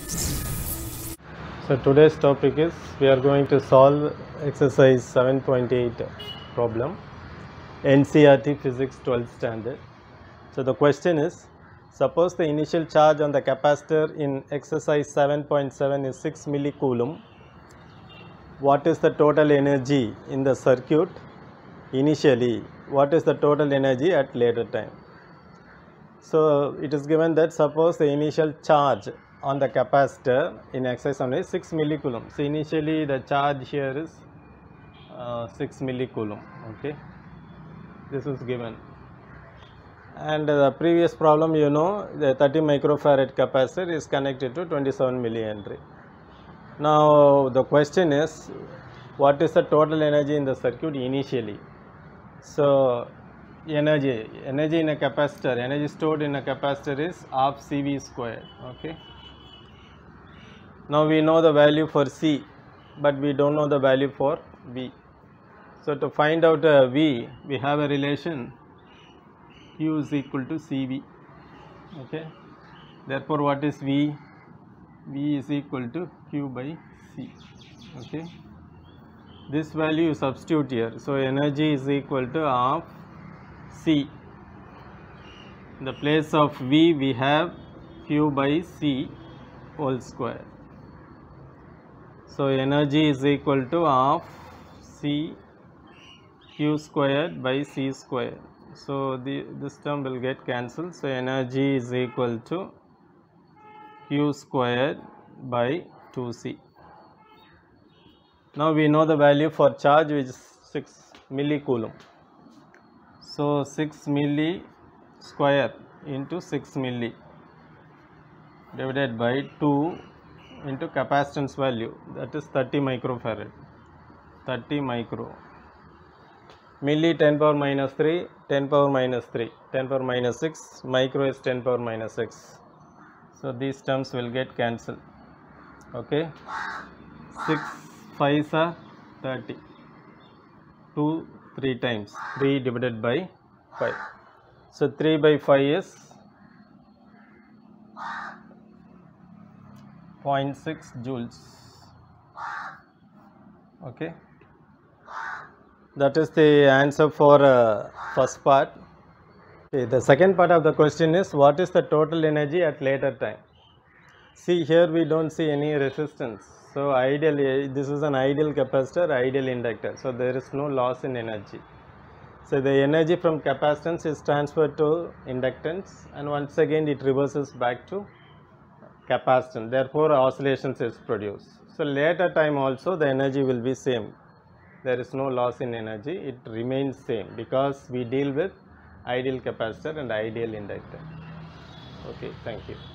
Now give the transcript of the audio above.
So today's topic is we are going to solve exercise 7.8 problem, NCERT Physics 12th standard. So the question is, suppose the initial charge on the capacitor in exercise 7.7 is 6 millicoulomb. What is the total energy in the circuit initially? What is the total energy at later time? So it is given that suppose the initial charge on the capacitor in exercise 7 is 6 millicoulomb. So initially the charge here is 6 millicoulomb. Okay, this is given. And the previous problem, you know, the 30 microfarad capacitor is connected to 27 millihenry. Now the question is, what is the total energy in the circuit initially? So energy in a capacitor, energy stored in a capacitor is half CV squared. Okay. Now we know the value for C, but we don't know the value for V. So to find out V, we have a relation Q is equal to CV. Okay. Therefore, what is V? V is equal to Q by C. Okay. This value you substitute here. So energy is equal to half C. In the place of V, we have Q by C whole square. So energy is equal to half C Q squared by C squared. So this term will get cancelled. So energy is equal to Q squared by 2C. Now we know the value for charge, which is 6 millicoulomb. So 6 milli square into 6 milli divided by 2 into capacitance value, that is 30 microfarad. 30 micro. Milli 10 power minus 3, 10 power minus 3, 10 power minus 6, micro is 10 power minus 6. So these terms will get cancelled. Okay. 6 5s are 30. 2 3 times, 3 divided by 5. So 3 by 5 is 0.6 joules. Okay. That is the answer for first part. Okay, the second part of the question is, what is the total energy at later time? See, here we don't see any resistance. So ideally, this is an ideal capacitor, ideal inductor. So there is no loss in energy. So the energy from capacitance is transferred to inductance, and once again it reverses back to capacitance. Therefore, oscillations is produced. So later time also the energy will be same. There is no loss in energy, it remains same because we deal with ideal capacitor and ideal inductor. Okay, thank you.